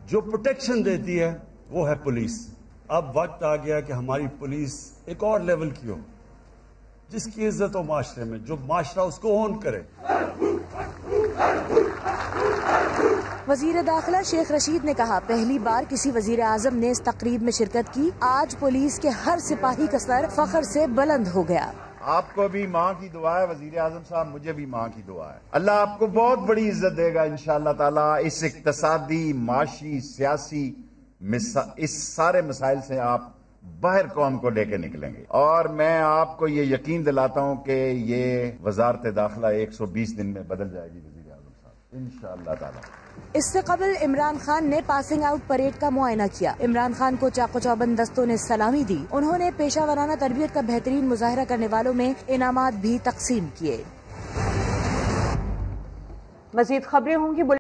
जो प्रोटेक्शन देती है वो है पुलिस। अब वक्त आ गया कि हमारी पुलिस एक और लेवल की हो, जिसकी इज्जत हो माशरे में, जो माशरा उसको ओन करे। वजीर दाखिला शेख रशीद ने कहा, पहली बार किसी वजीर आजम ने इस तकरीब में शिरकत की। आज पुलिस के हर सिपाही का सर फख्र से बुलंद हो गया। आपको भी माँ की दुआ है वजीर आजम साहब, मुझे भी माँ की दुआ है। अल्लाह आपको बहुत बड़ी इज्जत देगा इंशाअल्लाह ताला। इस इक्तसादी, माशी, सियासी इस सारे मसाइल से आप बाहर कौम को लेके निकलेंगे। और मैं आपको ये यकीन दिलाता हूँ कि ये वजारत दाखिला 120 दिन में बदल जाएगी वजीर आजम साहब इंशाअल्लाह ताला। इससे कबल इमरान खान ने पासिंग आउट परेड का मुआयना किया। इमरान खान को चाको चौबंद दस्तों ने सलामी दी। उन्होंने पेशा वराना तरबियत का बेहतरीन मुजाहरा करने वालों में इनामात भी तकसीम किए। मजीद खबरें होंगी।